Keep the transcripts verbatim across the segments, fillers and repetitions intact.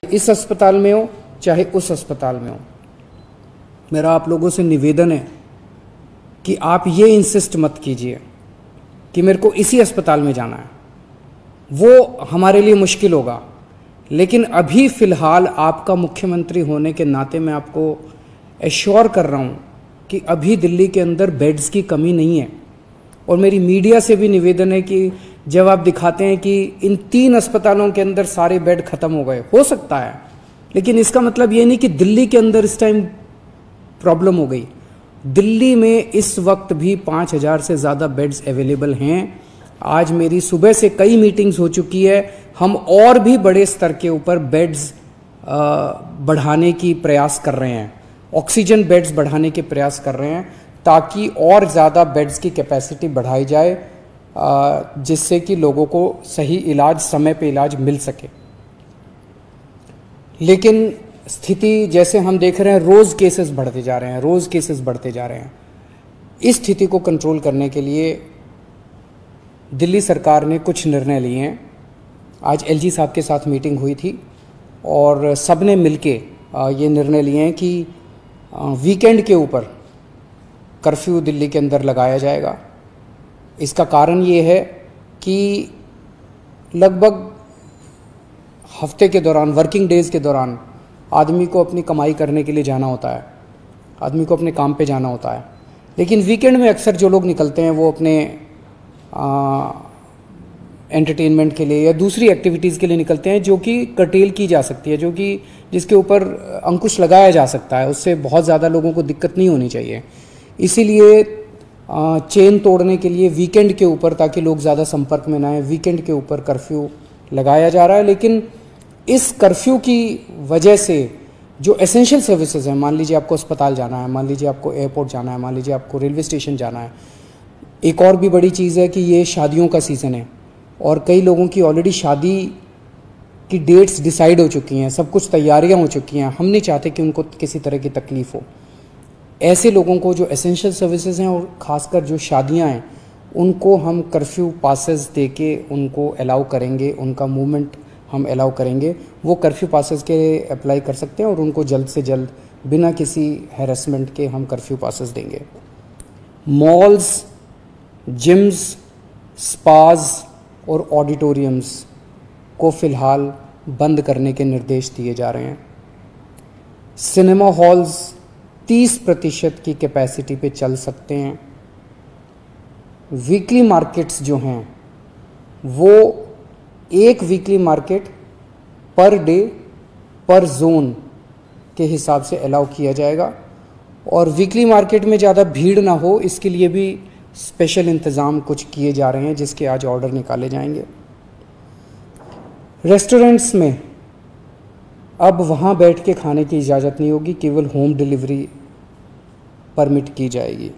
इस अस्पताल में हो चाहे उस अस्पताल में हो, मेरा आप लोगों से निवेदन है कि आप ये इंसिस्ट मत कीजिए कि मेरे को इसी अस्पताल में जाना है। वो हमारे लिए मुश्किल होगा, लेकिन अभी फ़िलहाल आपका मुख्यमंत्री होने के नाते मैं आपको एश्योर कर रहा हूँ कि अभी दिल्ली के अंदर बेड्स की कमी नहीं है। और मेरी मीडिया से भी निवेदन है कि जब आप दिखाते हैं कि इन तीन अस्पतालों के अंदर सारे बेड खत्म हो गए, हो सकता है, लेकिन इसका मतलब ये नहीं कि दिल्ली के अंदर इस टाइम प्रॉब्लम हो गई। दिल्ली में इस वक्त भी पाँच हज़ार से ज़्यादा बेड्स अवेलेबल हैं। आज मेरी सुबह से कई मीटिंग्स हो चुकी है, हम और भी बड़े स्तर के ऊपर बेड्स बढ़ाने की प्रयास कर रहे हैं, ऑक्सीजन बेड्स बढ़ाने के प्रयास कर रहे हैं ताकि और ज़्यादा बेड्स की कैपेसिटी बढ़ाई जाए, जिससे कि लोगों को सही इलाज, समय पे इलाज मिल सके। लेकिन स्थिति जैसे हम देख रहे हैं, रोज़ केसेस बढ़ते जा रहे हैं, रोज़ केसेस बढ़ते जा रहे हैं। इस स्थिति को कंट्रोल करने के लिए दिल्ली सरकार ने कुछ निर्णय लिए हैं। आज एलजी साहब के साथ मीटिंग हुई थी और सब ने मिलके ये निर्णय लिए हैं कि वीकेंड के ऊपर कर्फ्यू दिल्ली के अंदर लगाया जाएगा। इसका कारण ये है कि लगभग हफ्ते के दौरान, वर्किंग डेज़ के दौरान आदमी को अपनी कमाई करने के लिए जाना होता है, आदमी को अपने काम पे जाना होता है। लेकिन वीकेंड में अक्सर जो लोग निकलते हैं वो अपने एंटरटेनमेंट के लिए या दूसरी एक्टिविटीज़ के लिए निकलते हैं, जो कि कर्टेल की जा सकती है, जो कि जिसके ऊपर अंकुश लगाया जा सकता है। उससे बहुत ज़्यादा लोगों को दिक्कत नहीं होनी चाहिए। इसीलिए चेन तोड़ने के लिए वीकेंड के ऊपर, ताकि लोग ज़्यादा संपर्क में ना आए, वीकेंड के ऊपर कर्फ्यू लगाया जा रहा है। लेकिन इस कर्फ्यू की वजह से जो एसेंशियल सर्विसेज हैं, मान लीजिए आपको अस्पताल जाना है, मान लीजिए आपको एयरपोर्ट जाना है, मान लीजिए आपको रेलवे स्टेशन जाना है। एक और भी बड़ी चीज़ है कि ये शादियों का सीज़न है और कई लोगों की ऑलरेडी शादी की डेट्स डिसाइड हो चुकी हैं, सब कुछ तैयारियां हो चुकी हैं। हम नहीं चाहते कि उनको किसी तरह की तकलीफ़ हो। ऐसे लोगों को जो एसेंशियल सर्विसेज हैं और ख़ासकर जो शादियां हैं, उनको हम कर्फ्यू पासेस दे के उनको अलाउ करेंगे, उनका मूवमेंट हम अलाउ करेंगे। वो कर्फ्यू पासेस के अप्लाई कर सकते हैं और उनको जल्द से जल्द बिना किसी हैरेसमेंट के हम कर्फ्यू पासेस देंगे। मॉल्स, जिम्स, स्पाज और ऑडिटोरियम्स को फ़िलहाल बंद करने के निर्देश दिए जा रहे हैं। सिनेमा हॉल्स तीस प्रतिशत की कैपेसिटी पे चल सकते हैं। वीकली मार्केट्स जो हैं वो एक weekly market per day per zone के हिसाब से अलाउ किया जाएगा और वीकली मार्केट में ज़्यादा भीड़ ना हो, इसके लिए भी स्पेशल इंतज़ाम कुछ किए जा रहे हैं, जिसके आज ऑर्डर निकाले जाएंगे। रेस्टोरेंट्स में अब वहाँ बैठ के खाने की इजाज़त नहीं होगी, केवल होम डिलीवरी परमिट की जाएगी।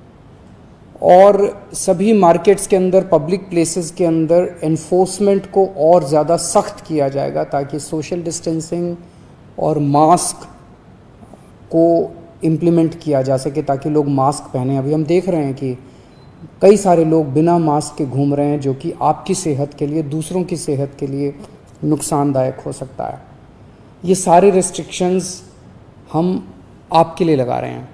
और सभी मार्केट्स के अंदर, पब्लिक प्लेसेस के अंदर एनफोर्समेंट को और ज़्यादा सख्त किया जाएगा ताकि सोशल डिस्टेंसिंग और मास्क को इम्प्लीमेंट किया जा सके, ताकि लोग मास्क पहने। अभी हम देख रहे हैं कि कई सारे लोग बिना मास्क के घूम रहे हैं, जो कि आपकी सेहत के लिए, दूसरों की सेहत के लिए नुकसानदायक हो सकता है। ये सारे रेस्ट्रिक्शंस हम आपके लिए लगा रहे हैं,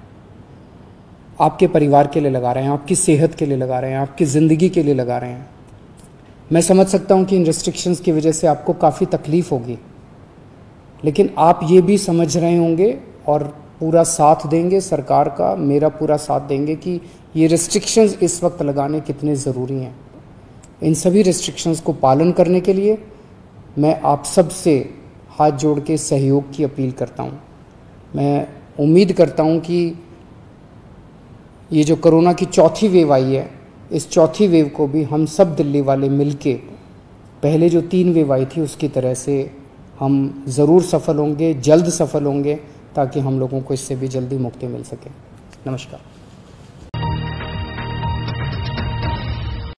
आपके परिवार के लिए लगा रहे हैं, आपकी सेहत के लिए लगा रहे हैं, आपकी ज़िंदगी के लिए लगा रहे हैं। मैं समझ सकता हूँ कि इन रेस्ट्रिक्शंस की वजह से आपको काफ़ी तकलीफ़ होगी, लेकिन आप ये भी समझ रहे होंगे और पूरा साथ देंगे, सरकार का, मेरा पूरा साथ देंगे कि ये रेस्ट्रिक्शंस इस वक्त लगाने कितने ज़रूरी हैं। इन सभी रेस्ट्रिक्शंस को पालन करने के लिए मैं आप सब से हाथ जोड़ के सहयोग की अपील करता हूँ। मैं उम्मीद करता हूँ कि ये जो कोरोना की चौथी वेव आई है, इस चौथी वेव को भी हम सब दिल्ली वाले मिलके, पहले जो तीन वेव आई थी उसकी तरह से हम ज़रूर सफल होंगे, जल्द सफल होंगे, ताकि हम लोगों को इससे भी जल्दी मुक्ति मिल सके। नमस्कार।